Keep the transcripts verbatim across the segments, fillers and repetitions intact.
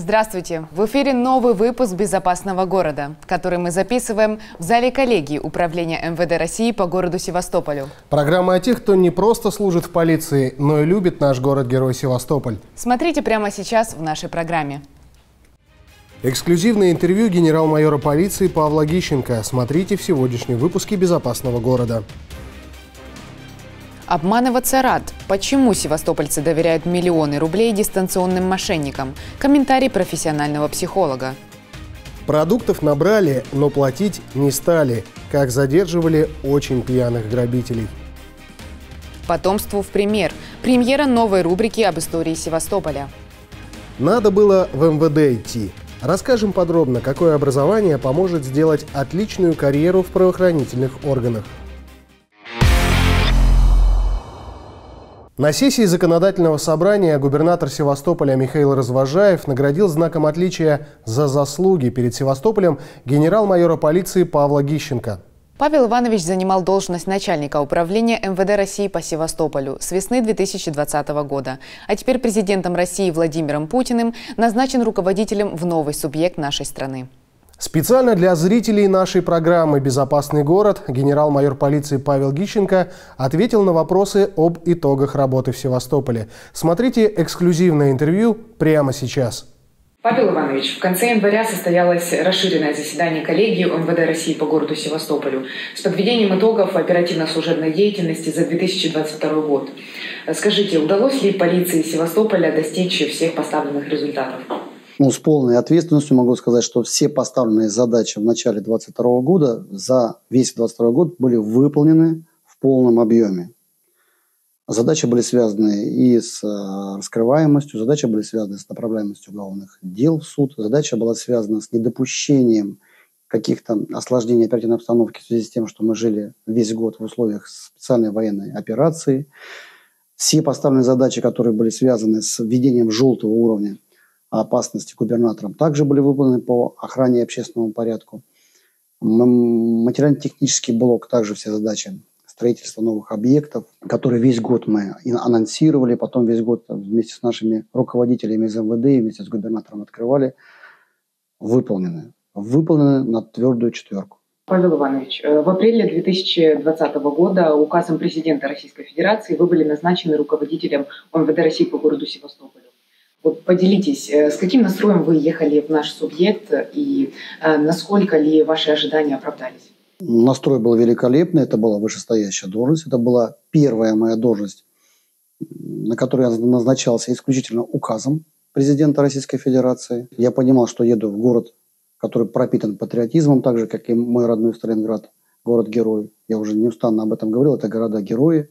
Здравствуйте! В эфире новый выпуск «Безопасного города», который мы записываем в зале коллегии Управления эм вэ дэ России по городу Севастополю. Программа о тех, кто не просто служит в полиции, но и любит наш город-герой Севастополь. Смотрите прямо сейчас в нашей программе. Эксклюзивное интервью генерал-майора полиции Павла Гищенко. Смотрите в сегодняшнем выпуске «Безопасного города». Обманываться рад. Почему севастопольцы доверяют миллионы рублей дистанционным мошенникам? Комментарий профессионального психолога. Продуктов набрали, но платить не стали. Как задерживали очень пьяных грабителей. Потомству в пример. Премьера новой рубрики об истории Севастополя. Надо было в эм вэ дэ идти. Расскажем подробно, какое образование поможет сделать отличную карьеру в правоохранительных органах. На сессии законодательного собрания губернатор Севастополя Михаил Развозжаев наградил знаком отличия за заслуги перед Севастополем генерал-майора полиции Павла Гищенко. Павел Иванович занимал должность начальника управления эм вэ дэ России по Севастополю с весны две тысячи двадцатого года. А теперь президентом России Владимиром Путиным назначен руководителем в новый субъект нашей страны. Специально для зрителей нашей программы «Безопасный город» генерал-майор полиции Павел Гищенко ответил на вопросы об итогах работы в Севастополе. Смотрите эксклюзивное интервью прямо сейчас. Павел Иванович, в конце января состоялось расширенное заседание коллегии эм вэ дэ России по городу Севастополю с подведением итогов оперативно-служебной деятельности за две тысячи двадцать второй год. Скажите, удалось ли полиции Севастополя достичь всех поставленных результатов? Ну, с полной ответственностью могу сказать, что все поставленные задачи в начале две тысячи двадцать второго года за весь двадцать второй год были выполнены в полном объеме. Задачи были связаны и с раскрываемостью, задачи были связаны с направляемостью уголовных дел в суд, задача была связана с недопущением каких-то осложнений оперативной обстановки в связи с тем, что мы жили весь год в условиях специальной военной операции. Все поставленные задачи, которые были связаны с введением желтого уровня опасности губернатором, также были выполнены по охране и общественному порядку. Материально-технический блок, также все задачи строительства новых объектов, которые весь год мы анонсировали, потом весь год вместе с нашими руководителями из эм вэ дэ и вместе с губернатором открывали, выполнены. Выполнены на твердую четверку. Павел Иванович, в апреле две тысячи двадцатого года указом президента Российской Федерации вы были назначены руководителем эм вэ дэ России по городу Севастополю. Вот поделитесь, с каким настроем вы ехали в наш субъект и насколько ли ваши ожидания оправдались? Настрой был великолепный, это была вышестоящая должность, это была первая моя должность, на которую я назначался исключительно указом президента Российской Федерации. Я понимал, что еду в город, который пропитан патриотизмом, так же, как и мой родной Сталинград, город-герой. Я уже неустанно об этом говорил, это города-герои.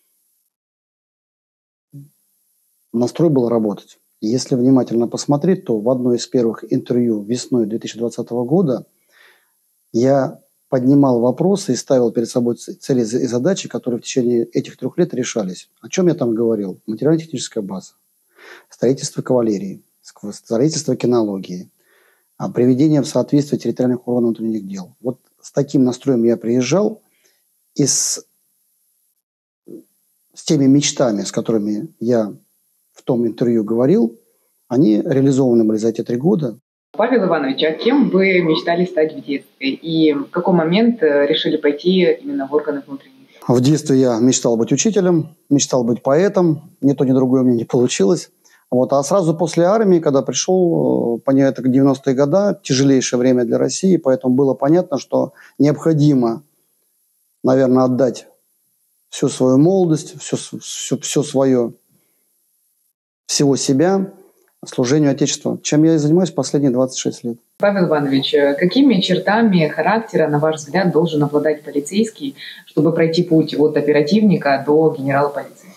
Настрой был работать. Если внимательно посмотреть, то в одной из первых интервью весной две тысячи двадцатого года я поднимал вопросы и ставил перед собой цели и задачи, которые в течение этих трех лет решались. О чем я там говорил? Материально-техническая база, строительство кавалерии, строительство кинологии, приведение в соответствие территориальных органов внутренних дел. Вот с таким настроем я приезжал и с, с теми мечтами, с которыми я в том интервью говорил, они реализованы были за эти три года. Павел Иванович, а кем вы мечтали стать в детстве? И в какой момент решили пойти именно в органы внутренних дел? В детстве я мечтал быть учителем, мечтал быть поэтом. Ни то, ни другое у меня не получилось. Вот. А сразу после армии, когда пришел, понял, это девяностые годы, тяжелейшее время для России, поэтому было понятно, что необходимо, наверное, отдать всю свою молодость, все, все, все свое, всего себя служению Отечеству, чем я и занимаюсь последние двадцать шесть лет. Павел Иванович, какими чертами характера, на ваш взгляд, должен обладать полицейский, чтобы пройти путь от оперативника до генерала полиции?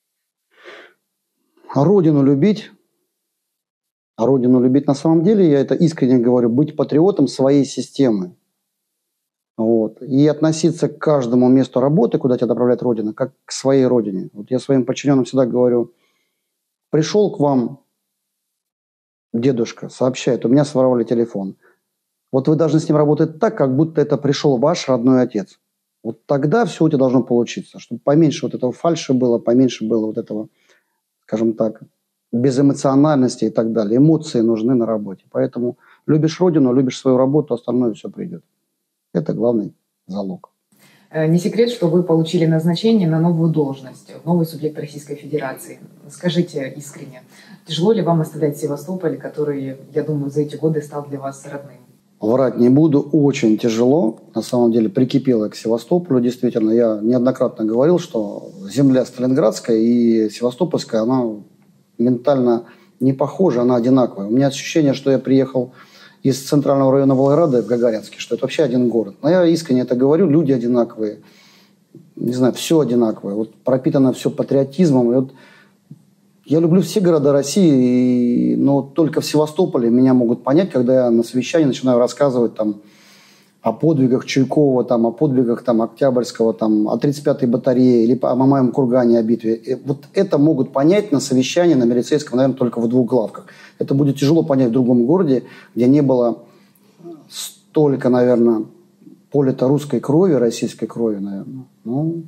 Родину любить. А Родину любить на самом деле, я это искренне говорю, быть патриотом своей системы. Вот. И относиться к каждому месту работы, куда тебя направляет Родина, как к своей Родине. Вот я своим подчиненным всегда говорю, пришел к вам дедушка, сообщает, у меня своровали телефон. Вот вы должны с ним работать так, как будто это пришел ваш родной отец. Вот тогда все у тебя должно получиться, чтобы поменьше вот этого фальши было, поменьше было вот этого, скажем так, без эмоциональности и так далее. Эмоции нужны на работе. Поэтому любишь родину, любишь свою работу, остальное все придет. Это главный залог. Не секрет, что вы получили назначение на новую должность, новый субъект Российской Федерации. Скажите искренне, тяжело ли вам оставлять Севастополь, который, я думаю, за эти годы стал для вас родным? Врать не буду, очень тяжело. На самом деле прикипело к Севастополю. Действительно, я неоднократно говорил, что земля Сталинградская и Севастопольская, она ментально не похожа, она одинаковая. У меня ощущение, что я приехал из центрального района Волгограда в Гагаринский, что это вообще один город. Но я искренне это говорю, люди одинаковые. Не знаю, все одинаковое. Вот пропитано все патриотизмом. И вот я люблю все города России, и, но только в Севастополе меня могут понять, когда я на совещании начинаю рассказывать там, о подвигах Чуйкова, там, о подвигах там, Октябрьского, там, о тридцать пятой батарее или о Мамаевом кургане, о битве. И вот это могут понять на совещании на милицейском, наверное, только в двух главках. Это будет тяжело понять в другом городе, где не было столько, наверное, полета русской крови, российской крови, наверное. Ну,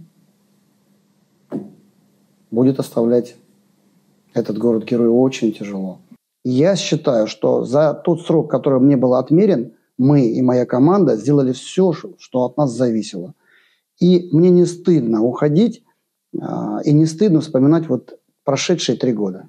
будет оставлять этот город-герой очень тяжело. Я считаю, что за тот срок, который мне был отмерен, мы и моя команда сделали все, что от нас зависело. И мне не стыдно уходить, и не стыдно вспоминать вот прошедшие три года.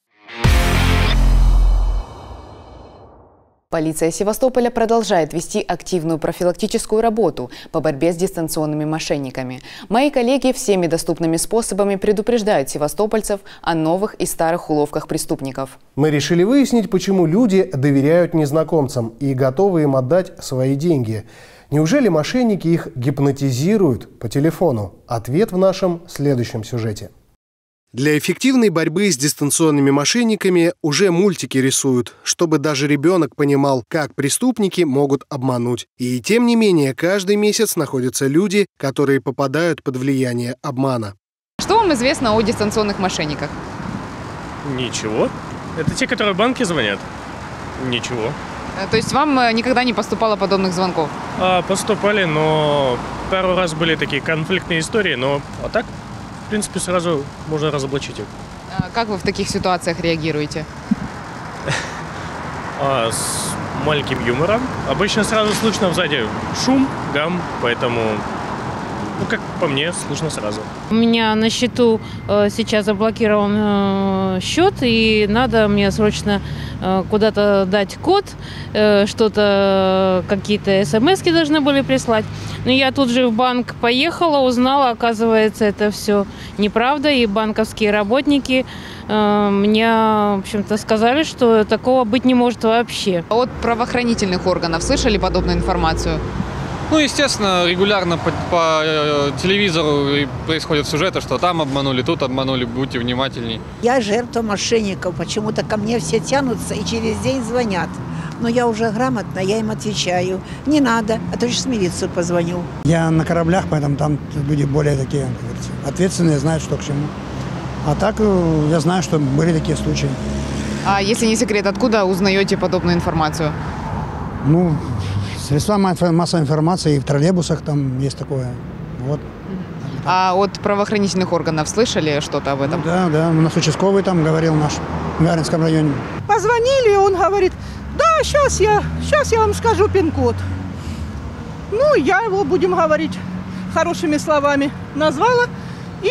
Полиция Севастополя продолжает вести активную профилактическую работу по борьбе с дистанционными мошенниками. Мои коллеги всеми доступными способами предупреждают севастопольцев о новых и старых уловках преступников. Мы решили выяснить, почему люди доверяют незнакомцам и готовы им отдать свои деньги. Неужели мошенники их гипнотизируют по телефону? Ответ в нашем следующем сюжете. Для эффективной борьбы с дистанционными мошенниками уже мультики рисуют, чтобы даже ребенок понимал, как преступники могут обмануть. И тем не менее, каждый месяц находятся люди, которые попадают под влияние обмана. Что вам известно о дистанционных мошенниках? Ничего. Это те, которые в банке звонят? Ничего. То есть вам никогда не поступало подобных звонков? А, поступали, но пару раз были такие конфликтные истории, но а так... В принципе, сразу можно разоблачить их. А как вы в таких ситуациях реагируете? А, с маленьким юмором. Обычно сразу слышно сзади шум, гам, поэтому, ну, как по мне, слышно сразу. У меня на счету э, сейчас заблокирован э, счет, и надо мне срочно э, куда-то дать код, э, что-то, какие-то смс-ки должны были прислать. Но я тут же в банк поехала, узнала, оказывается, это все неправда, и банковские работники э, мне, в общем-то, сказали, что такого быть не может вообще. От правоохранительных органов слышали подобную информацию? Ну, естественно, регулярно по, по э, телевизору происходят сюжеты, что там обманули, тут обманули, будьте внимательней. Я жертва мошенников, почему-то ко мне все тянутся и через день звонят. Но я уже грамотно, я им отвечаю. Не надо, а то сейчас в милицию позвоню. Я на кораблях, поэтому там люди более такие ответственные, знают, что к чему. А так я знаю, что были такие случаи. А если не секрет, откуда узнаете подобную информацию? Ну, средства массовой информации, и в троллейбусах там есть такое. Вот. А от правоохранительных органов слышали что-то об этом? Ну, да, да. У нас участковый там говорил наш в Гагаринском районе. Позвонили, он говорит, да, сейчас я, сейчас я вам скажу пин-код. Ну, я его, будем говорить хорошими словами, назвала и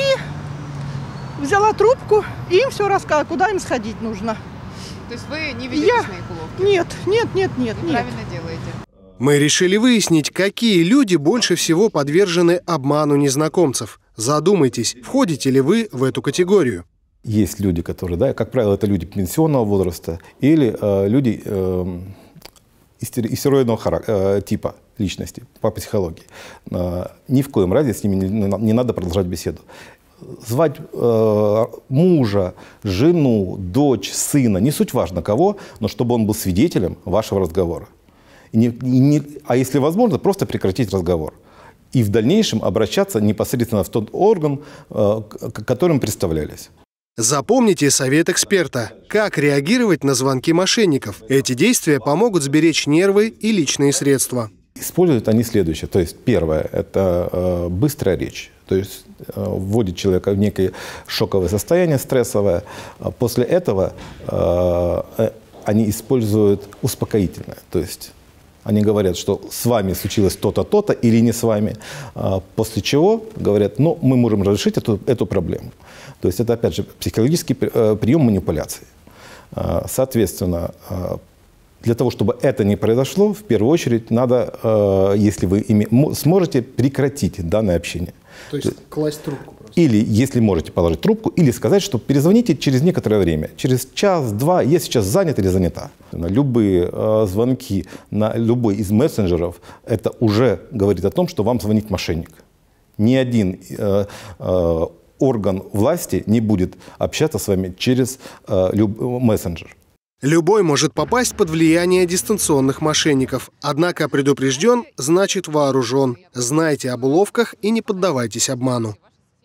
взяла трубку, и им все рассказала, куда им сходить нужно. То есть вы не ведетесь я... на их уловки? Нет, нет, нет, нет. Вы нет. правильно делаете. Мы решили выяснить, какие люди больше всего подвержены обману незнакомцев. Задумайтесь, входите ли вы в эту категорию. Есть люди, которые, да, как правило, это люди пенсионного возраста или э, люди э, истероидного э, типа личности по психологии. Э, ни в коем разе с ними не, не надо продолжать беседу. Звать э, мужа, жену, дочь, сына, не суть важно кого, но чтобы он был свидетелем вашего разговора. И не, и не, а если возможно, просто прекратить разговор. И в дальнейшем обращаться непосредственно в тот орган, э, к которым представлялись. Запомните совет эксперта. Как реагировать на звонки мошенников? Эти действия помогут сберечь нервы и личные средства. Используют они следующее. То есть первое – это э, быстрая речь. То То есть вводит человека в некое шоковое состояние, стрессовое. После этого они используют успокоительное. То есть они говорят, что с вами случилось то-то, то-то или не с вами. После чего говорят, ну, мы можем разрешить эту, эту проблему. То есть это, опять же, психологический прием манипуляции. Соответственно, для того, чтобы это не произошло, в первую очередь надо, если вы ими, сможете, прекратить данное общение. То есть класть трубку просто. Или, если можете, положить трубку, или сказать, что перезвоните через некоторое время, через час-два, я сейчас занят или занята. Любые э, звонки на любой из мессенджеров, это уже говорит о том, что вам звонит мошенник. Ни один э, э, орган власти не будет общаться с вами через э, люб, мессенджер. Любой может попасть под влияние дистанционных мошенников. Однако предупрежден, значит вооружен. Знайте об уловках и не поддавайтесь обману.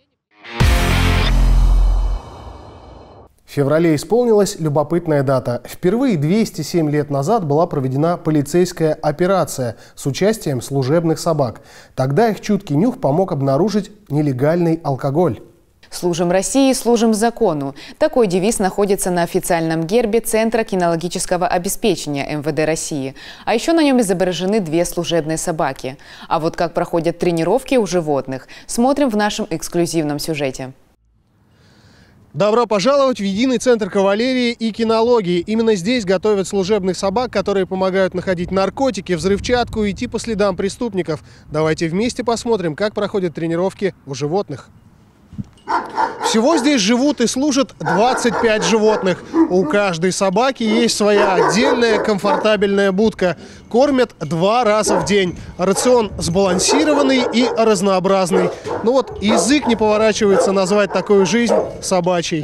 В феврале исполнилась любопытная дата. Впервые двести семь лет назад была проведена полицейская операция с участием служебных собак. Тогда их чуткий нюх помог обнаружить нелегальный алкоголь. «Служим России, служим закону». Такой девиз находится на официальном гербе Центра кинологического обеспечения эм вэ дэ России. А еще на нем изображены две служебные собаки. А вот как проходят тренировки у животных, смотрим в нашем эксклюзивном сюжете. Добро пожаловать в единый центр кавалерии и кинологии. Именно здесь готовят служебных собак, которые помогают находить наркотики, взрывчатку и идти по следам преступников. Давайте вместе посмотрим, как проходят тренировки у животных. Всего здесь живут и служат двадцать пять животных. У каждой собаки есть своя отдельная комфортабельная будка. Кормят два раза в день. Рацион сбалансированный и разнообразный. Ну вот, язык не поворачивается назвать такую жизнь собачьей.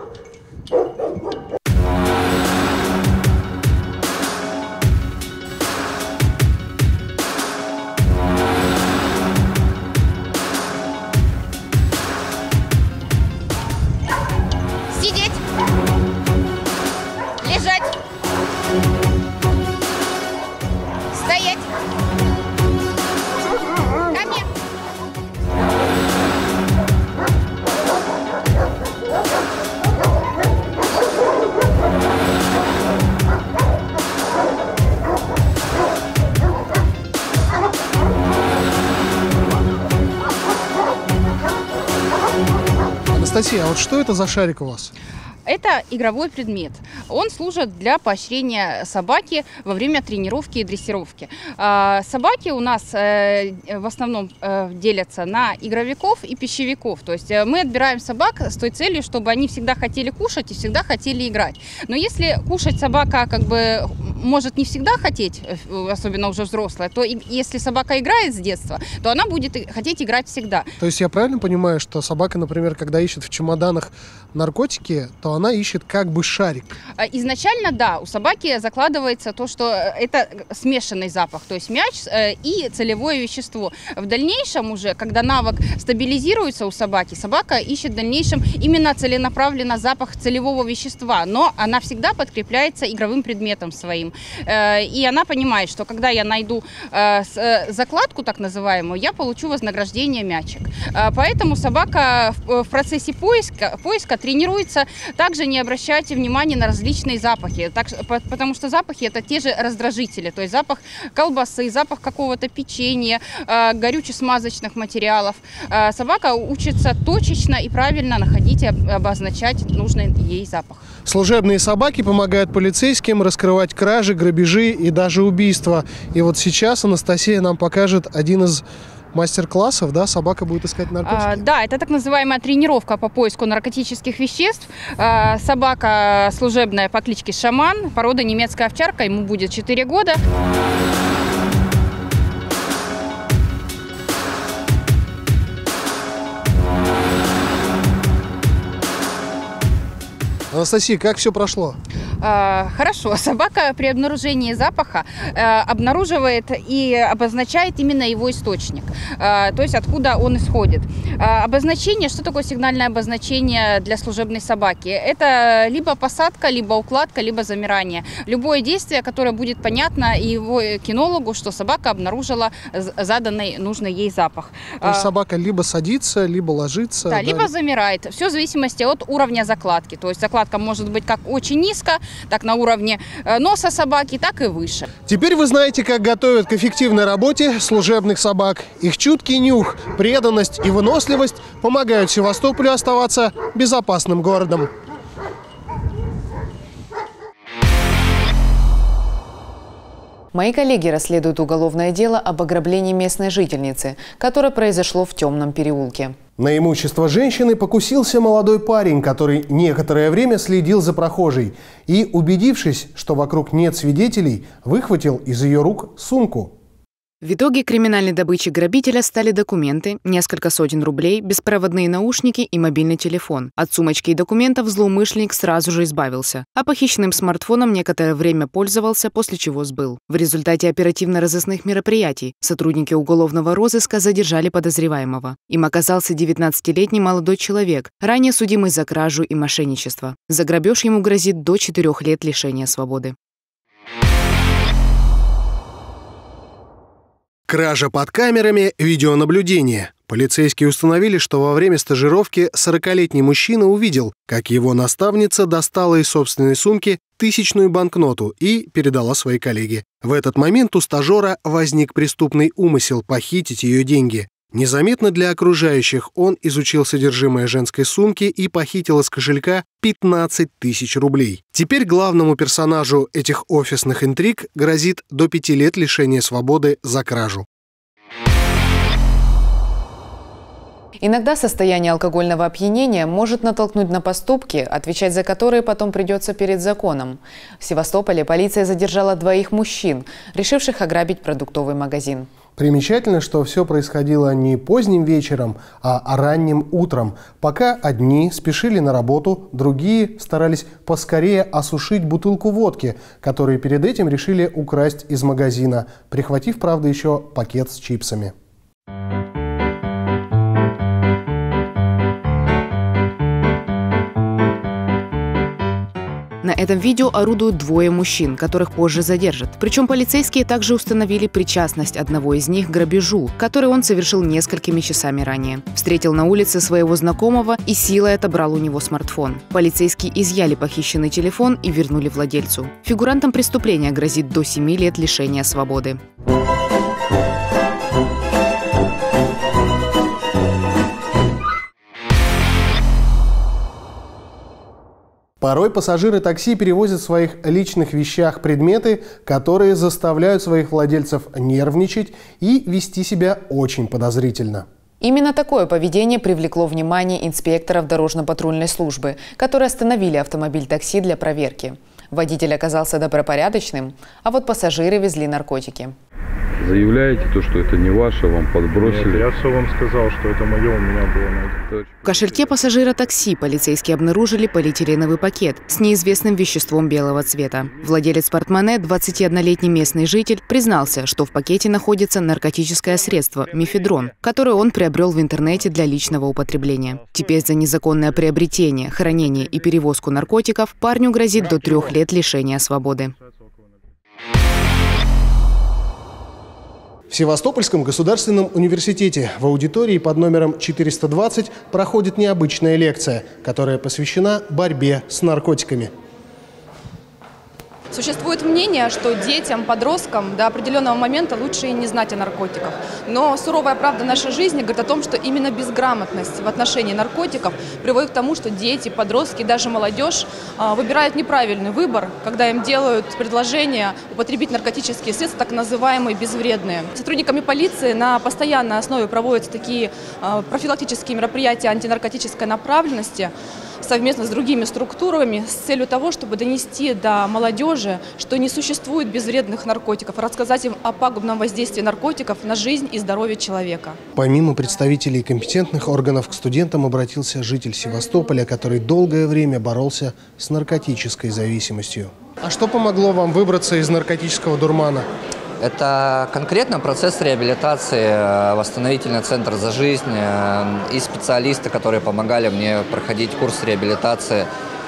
Анастасия, а вот что это за шарик у вас? Это игровой предмет. Он служит для поощрения собаки во время тренировки и дрессировки. Собаки у нас в основном делятся на игровиков и пищевиков. То есть мы отбираем собак с той целью, чтобы они всегда хотели кушать и всегда хотели играть. Но если кушать собака как бы может не всегда хотеть, особенно уже взрослая, то если собака играет с детства, то она будет хотеть играть всегда. То есть я правильно понимаю, что собака, например, когда ищет в чемоданах наркотики, то она ищет как бы шарик? Изначально, да, у собаки закладывается то, что это смешанный запах, то есть мяч и целевое вещество. В дальнейшем уже, когда навык стабилизируется у собаки, собака ищет в дальнейшем именно целенаправленно запах целевого вещества, но она всегда подкрепляется игровым предметом своим. И она понимает, что когда я найду закладку так называемую, я получу вознаграждение мячик. Поэтому собака в процессе поиска, поиска тренируется также не обращать внимания на различные запахи, так, потому что запахи это те же раздражители, то есть запах колбасы, запах какого-то печенья, горюче-смазочных материалов. Собака учится точечно и правильно находить и обозначать нужный ей запах. Служебные собаки помогают полицейским раскрывать кражи, грабежи и даже убийства. И вот сейчас Анастасия нам покажет один из мастер-классов, да, собака будет искать наркотики? А, да, это так называемая тренировка по поиску наркотических веществ. А, собака служебная по кличке Шаман, порода немецкая овчарка, ему будет четыре года. Анастасия, как все прошло? Э, хорошо, собака при обнаружении запаха э, обнаруживает и обозначает именно его источник, э, то есть откуда он исходит. Э, обозначение, что такое сигнальное обозначение для служебной собаки? Это либо посадка, либо укладка, либо замирание. Любое действие, которое будет понятно его кинологу, что собака обнаружила заданный нужный ей запах. То есть собака либо садится, либо ложится. Да, да, либо замирает. Все в зависимости от уровня закладки. То есть закладка может быть как очень низко, так на уровне носа собаки, так и выше. Теперь вы знаете, как готовят к эффективной работе служебных собак. Их чуткий нюх, преданность и выносливость помогают Севастополю оставаться безопасным городом. Мои коллеги расследуют уголовное дело об ограблении местной жительницы, которое произошло в Темном переулке. На имущество женщины покусился молодой парень, который некоторое время следил за прохожей и, убедившись, что вокруг нет свидетелей, выхватил из ее рук сумку. В итоге криминальной добычей грабителя стали документы, несколько сотен рублей, беспроводные наушники и мобильный телефон. От сумочки и документов злоумышленник сразу же избавился, а похищенным смартфоном некоторое время пользовался, после чего сбыл. В результате оперативно-розыскных мероприятий сотрудники уголовного розыска задержали подозреваемого. Им оказался девятнадцатилетний молодой человек, ранее судимый за кражу и мошенничество. За грабеж ему грозит до четырех лет лишения свободы. Кража под камерами видеонаблюдения. Полицейские установили, что во время стажировки сорокалетний мужчина увидел, как его наставница достала из собственной сумки тысячную банкноту и передала своей коллеге. В этот момент у стажера возник преступный умысел похитить ее деньги. Незаметно для окружающих он изучил содержимое женской сумки и похитил из кошелька пятнадцать тысяч рублей. Теперь главному персонажу этих офисных интриг грозит до пяти лет лишения свободы за кражу. Иногда состояние алкогольного опьянения может натолкнуть на поступки, отвечать за которые потом придется перед законом. В Севастополе полиция задержала двоих мужчин, решивших ограбить продуктовый магазин. Примечательно, что все происходило не поздним вечером, а ранним утром. Пока одни спешили на работу, другие старались поскорее осушить бутылку водки, которую перед этим решили украсть из магазина, прихватив, правда, еще пакет с чипсами. На этом видео орудуют двое мужчин, которых позже задержат. Причем полицейские также установили причастность одного из них к грабежу, который он совершил несколькими часами ранее. Встретил на улице своего знакомого и силой отобрал у него смартфон. Полицейские изъяли похищенный телефон и вернули владельцу. Фигурантам преступления грозит до семи лет лишения свободы. Порой пассажиры такси перевозят в своих личных вещах предметы, которые заставляют своих владельцев нервничать и вести себя очень подозрительно. Именно такое поведение привлекло внимание инспекторов дорожно-патрульной службы, которые остановили автомобиль такси для проверки. Водитель оказался добропорядочным, а вот пассажиры везли наркотики. Заявляете то, что это не ваше, вам подбросили? Нет, я все вам сказал, что это мое, у меня было найдено. В кошельке пассажира такси полицейские обнаружили полиэтиленовый пакет с неизвестным веществом белого цвета. Владелец портмоне, двадцатиоднолетний местный житель, признался, что в пакете находится наркотическое средство мефедрон, которое он приобрел в интернете для личного употребления. Теперь за незаконное приобретение, хранение и перевозку наркотиков парню грозит до трех лет лишения свободы. В Севастопольском государственном университете в аудитории под номером четыреста двадцать проходит необычная лекция, которая посвящена борьбе с наркотиками. Существует мнение, что детям, подросткам до определенного момента лучше и не знать о наркотиках. Но суровая правда нашей жизни говорит о том, что именно безграмотность в отношении наркотиков приводит к тому, что дети, подростки, даже молодежь выбирают неправильный выбор, когда им делают предложение употребить наркотические средства, так называемые безвредные. Сотрудниками полиции на постоянной основе проводятся такие профилактические мероприятия антинаркотической направленности. совместно с другими структурами с целью того, чтобы донести до молодежи, что не существует безвредных наркотиков, рассказать им о пагубном воздействии наркотиков на жизнь и здоровье человека. Помимо представителей компетентных органов, к студентам обратился житель Севастополя, который долгое время боролся с наркотической зависимостью. А что помогло вам выбраться из наркотического дурмана? Это конкретно процесс реабилитации, восстановительный центр «За жизнь» и специалисты, которые помогали мне проходить курс реабилитации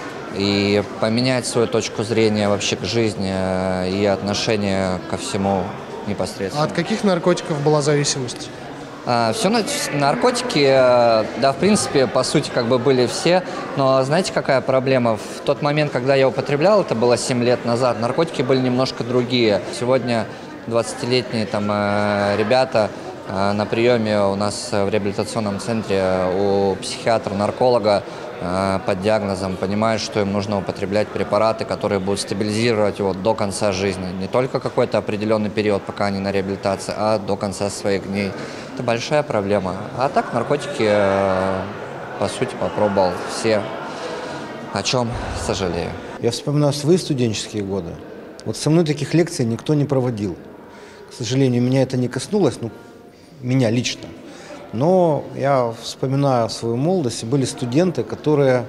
и поменять свою точку зрения вообще к жизни и отношение ко всему непосредственно. А от каких наркотиков была зависимость? Все наркотики, да, в принципе, по сути, как бы были все, но знаете, какая проблема? В тот момент, когда я употреблял, это было семь лет назад, наркотики были немножко другие. Сегодня двадцатилетние там ребята на приеме у нас в реабилитационном центре у психиатра-нарколога под диагнозом понимают, что им нужно употреблять препараты, которые будут стабилизировать его до конца жизни. Не только какой-то определенный период, пока они на реабилитации, а до конца своих дней. Это большая проблема. А так наркотики, по сути, попробовал все, о чем сожалею. Я вспоминаю свои студенческие годы. Вот со мной таких лекций никто не проводил. К сожалению, меня это не коснулось, ну, меня лично. Но я вспоминаю свою молодость, были студенты, которые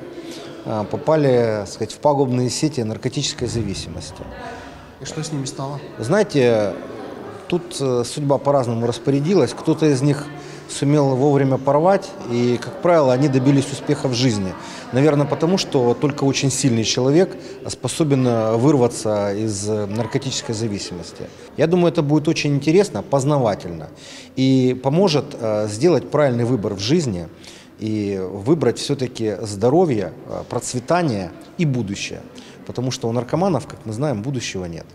попали, так сказать, в пагубные сети наркотической зависимости. И что с ними стало? Знаете, тут судьба по-разному распорядилась. Кто-то из них сумел вовремя порвать, и, как правило, они добились успеха в жизни. Наверное, потому что только очень сильный человек способен вырваться из наркотической зависимости. Я думаю, это будет очень интересно, познавательно и поможет сделать правильный выбор в жизни и выбрать все-таки здоровье, процветание и будущее. Потому что у наркоманов, как мы знаем, будущего нет.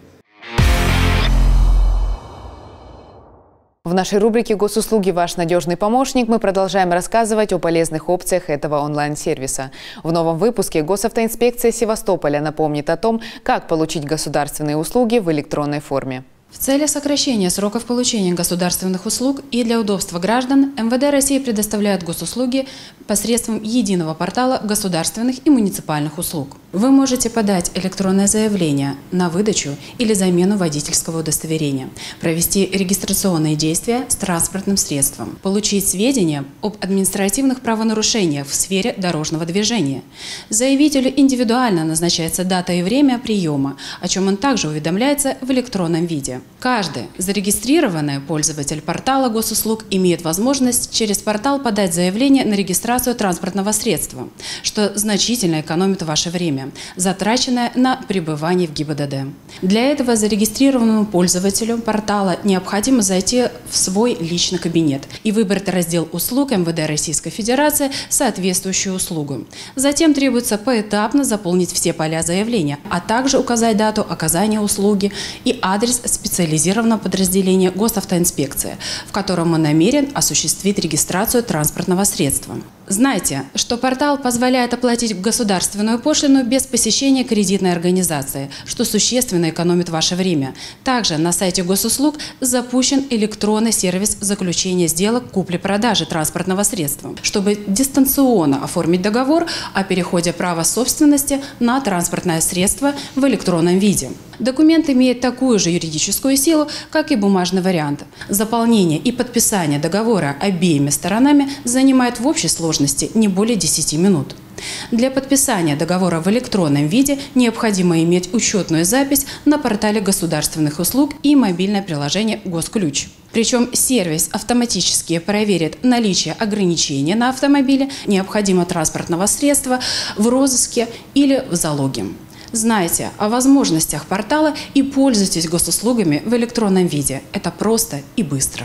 В нашей рубрике «Госуслуги. Ваш надежный помощник» мы продолжаем рассказывать о полезных опциях этого онлайн-сервиса. В новом выпуске Госавтоинспекция Севастополя напомнит о том, как получить государственные услуги в электронной форме. В целях сокращения сроков получения государственных услуг и для удобства граждан эм вэ дэ России предоставляет госуслуги посредством единого портала государственных и муниципальных услуг. Вы можете подать электронное заявление на выдачу или замену водительского удостоверения, провести регистрационные действия с транспортным средством, получить сведения об административных правонарушениях в сфере дорожного движения. Заявителю индивидуально назначается дата и время приема, о чем он также уведомляется в электронном виде. Каждый зарегистрированный пользователь портала госуслуг имеет возможность через портал подать заявление на регистрацию транспортного средства, что значительно экономит ваше время, затраченное на пребывание в гэ и бэ дэ дэ. Для этого зарегистрированному пользователю портала необходимо зайти в свой личный кабинет и выбрать раздел услуг эм вэ дэ Российской Федерации соответствующую услугу. Затем требуется поэтапно заполнить все поля заявления, а также указать дату оказания услуги и адрес специалиста специализированного подразделения Госавтоинспекции, в котором он намерен осуществить регистрацию транспортного средства. Знайте, что портал позволяет оплатить государственную пошлину без посещения кредитной организации, что существенно экономит ваше время. Также на сайте госуслуг запущен электронный сервис заключения сделок купли-продажи транспортного средства, чтобы дистанционно оформить договор о переходе права собственности на транспортное средство в электронном виде. Документ имеет такую же юридическую силу, как и бумажный вариант. Заполнение и подписание договора обеими сторонами занимает в общей сложности не более десяти минут. Для подписания договора в электронном виде необходимо иметь учетную запись на портале государственных услуг и мобильное приложение «Госключ». Причем сервис автоматически проверит наличие ограничения на автомобиле, необходимого транспортного средства в розыске или в залоге. Знайте о возможностях портала и пользуйтесь госуслугами в электронном виде. Это просто и быстро.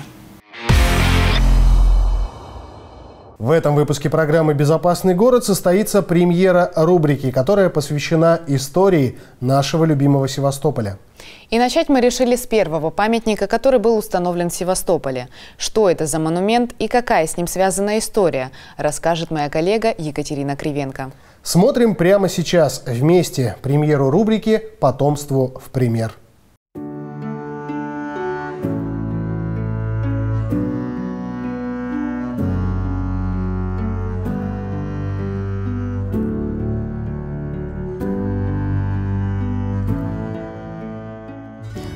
В этом выпуске программы «Безопасный город» состоится премьера рубрики, которая посвящена истории нашего любимого Севастополя. И начать мы решили с первого памятника, который был установлен в Севастополе. Что это за монумент и какая с ним связана история, расскажет моя коллега Екатерина Кривенко. Смотрим прямо сейчас вместе премьеру рубрики «Потомству в пример».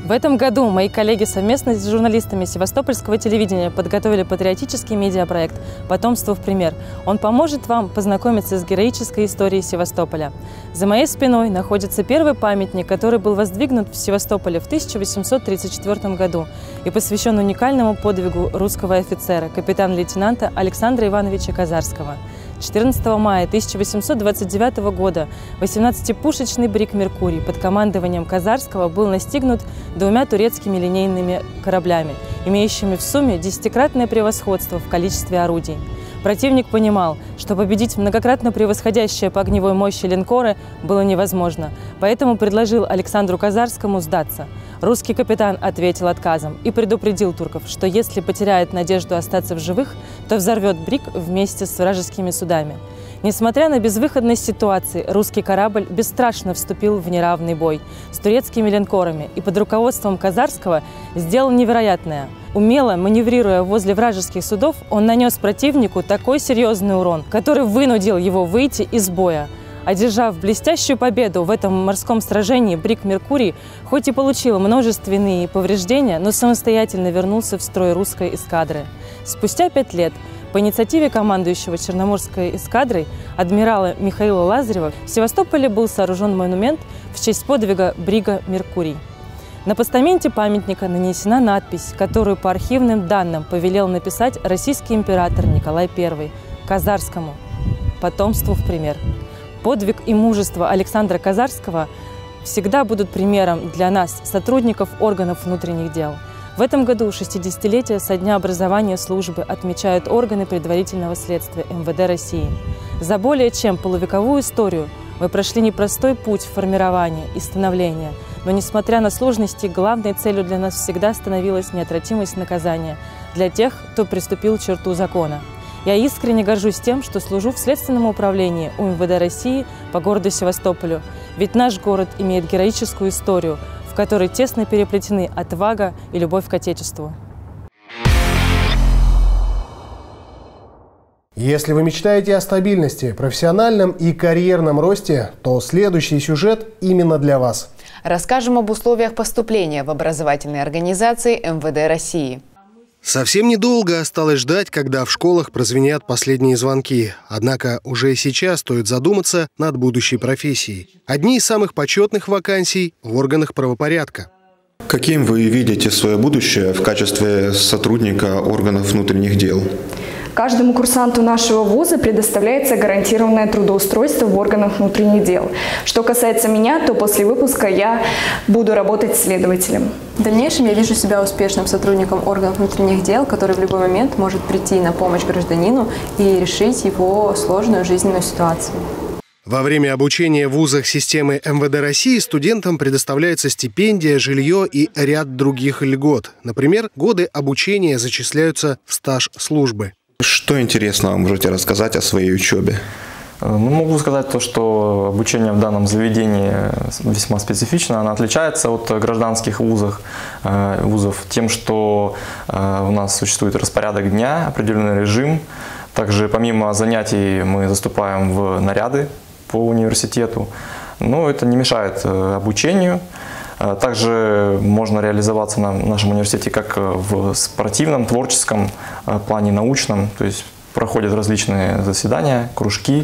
В этом году мои коллеги совместно с журналистами Севастопольского телевидения подготовили патриотический медиапроект «Потомство в пример». Он поможет вам познакомиться с героической историей Севастополя. За моей спиной находится первый памятник, который был воздвигнут в Севастополе в тысяча восемьсот тридцать четвёртом году и посвящен уникальному подвигу русского офицера, капитана-лейтенанта Александра Ивановича Казарского. четырнадцатого мая тысяча восемьсот двадцать девятого года восемнадцатипушечный бриг «Меркурий» под командованием Казарского был настигнут двумя турецкими линейными кораблями, имеющими в сумме десятикратное превосходство в количестве орудий. Противник понимал, что победить многократно превосходящие по огневой мощи линкоры было невозможно, поэтому предложил Александру Казарскому сдаться. Русский капитан ответил отказом и предупредил турков, что если потеряет надежду остаться в живых, то взорвет бриг вместе с вражескими судами. Несмотря на безвыходность ситуации, русский корабль бесстрашно вступил в неравный бой с турецкими линкорами и под руководством Казарского сделал невероятное. Умело маневрируя возле вражеских судов, он нанес противнику такой серьезный урон, который вынудил его выйти из боя. Одержав блестящую победу в этом морском сражении, бриг «Меркурий» хоть и получил множественные повреждения, но самостоятельно вернулся в строй русской эскадры. Спустя пять лет по инициативе командующего Черноморской эскадрой адмирала Михаила Лазарева в Севастополе был сооружен монумент в честь подвига брига «Меркурий». На постаменте памятника нанесена надпись, которую по архивным данным повелел написать российский император Николай Первый Казарскому «Потомству в пример». Подвиг и мужество Александра Казарского всегда будут примером для нас, сотрудников органов внутренних дел. В этом году шестидесятилетие со дня образования службы отмечают органы предварительного следствия эм вэ дэ России. За более чем полувековую историю мы прошли непростой путь формирования и становления, но, несмотря на сложности, главной целью для нас всегда становилась неотвратимость наказания для тех, кто приступил к черту закона. Я искренне горжусь тем, что служу в Следственном управлении у эм вэ дэ России по городу Севастополю, ведь наш город имеет героическую историю, в которой тесно переплетены отвага и любовь к Отечеству. Если вы мечтаете о стабильности, профессиональном и карьерном росте, то следующий сюжет именно для вас. Расскажем об условиях поступления в образовательные организации эм вэ дэ России. Совсем недолго осталось ждать, когда в школах прозвенят последние звонки. Однако уже сейчас стоит задуматься над будущей профессией. Одни из самых почетных вакансий в органах правопорядка. Каким вы видите свое будущее в качестве сотрудника органов внутренних дел? Каждому курсанту нашего вуза предоставляется гарантированное трудоустройство в органах внутренних дел. Что касается меня, то после выпуска я буду работать следователем. В дальнейшем я вижу себя успешным сотрудником органов внутренних дел, который в любой момент может прийти на помощь гражданину и решить его сложную жизненную ситуацию. Во время обучения в вузах системы эм вэ дэ России студентам предоставляется стипендия, жилье и ряд других льгот. Например, годы обучения зачисляются в стаж службы. Что интересного вы можете рассказать о своей учебе? Ну, могу сказать то, что обучение в данном заведении весьма специфично. Оно отличается от гражданских вузов, вузов тем, что у нас существует распорядок дня, определенный режим. Также помимо занятий мы заступаем в наряды по университету. Но это не мешает обучению. Также можно реализоваться на нашем университете как в спортивном, творческом плане, научном. То есть проходят различные заседания, кружки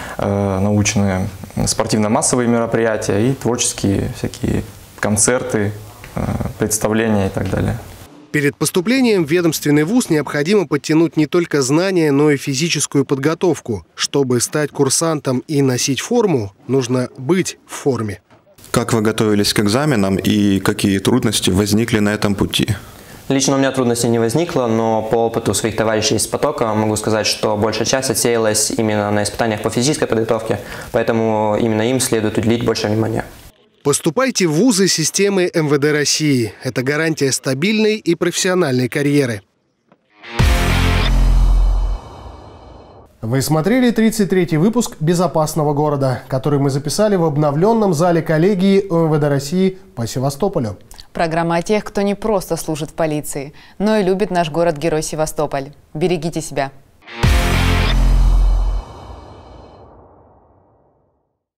научные, спортивно-массовые мероприятия и творческие всякие концерты, представления и так далее. Перед поступлением в ведомственный вуз необходимо подтянуть не только знания, но и физическую подготовку. Чтобы стать курсантом и носить форму, нужно быть в форме. Как вы готовились к экзаменам и какие трудности возникли на этом пути? Лично у меня трудностей не возникло, но по опыту своих товарищей из потока могу сказать, что большая часть отсеялась именно на испытаниях по физической подготовке, поэтому именно им следует уделить больше внимания. Поступайте в вузы системы эм вэ дэ России. Это гарантия стабильной и профессиональной карьеры. Вы смотрели тридцать третий выпуск «Безопасного города», который мы записали в обновленном зале коллегии эм вэ дэ России по Севастополю. Программа о тех, кто не просто служит в полиции, но и любит наш город-герой Севастополь. Берегите себя.